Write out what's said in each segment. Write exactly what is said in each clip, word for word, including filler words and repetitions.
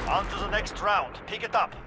On to the next round. Pick it up.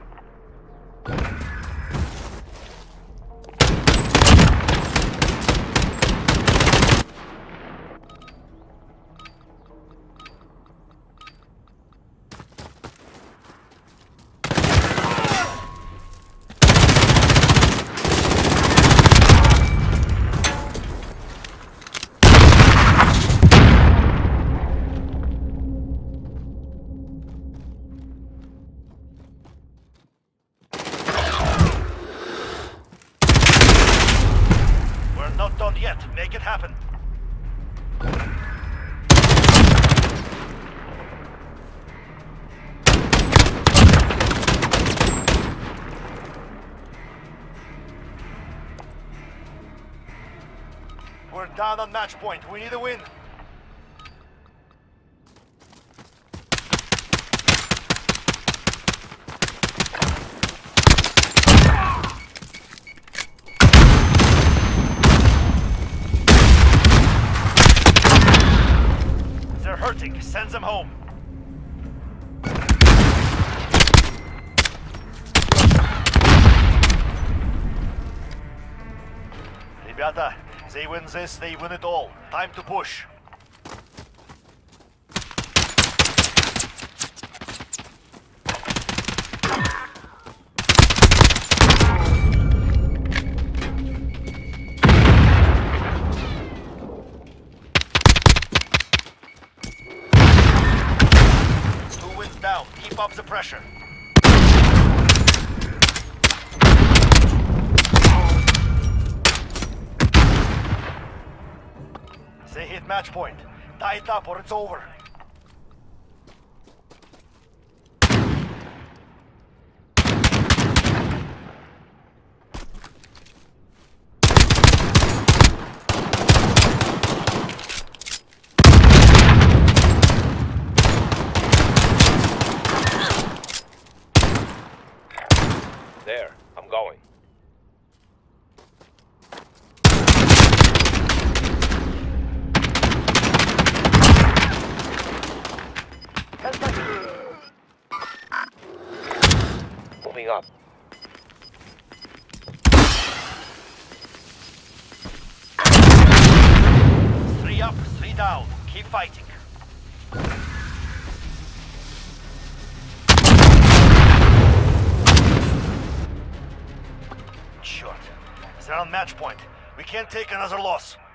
Not done yet. Make it happen. We're down on match point. We need a win. Hurting. Sends them home. Ребята, they win this, they win it all. Time to push. Down. Keep up the pressure. They hit match point. Tie it up or it's over. There, I'm going. Moving up. Three up, three down. Keep fighting. Short. They're on match point. We can't take another loss.